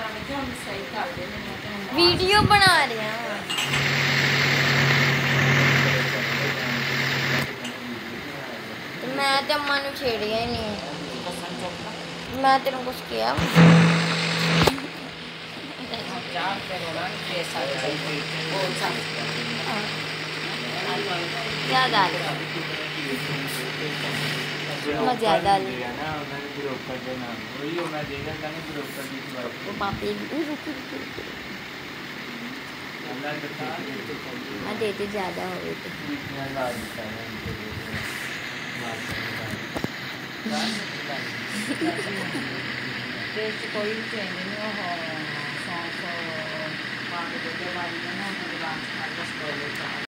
Video बना रहे हैं तो मैं तो अम्मा ने छेड़िया ही नहीं। मैं तेरे को कुछ किया ज़्यादा ज़्यादा पापी मैं देते ज़्यादा हो गई थी। कोई चेंज नहीं हो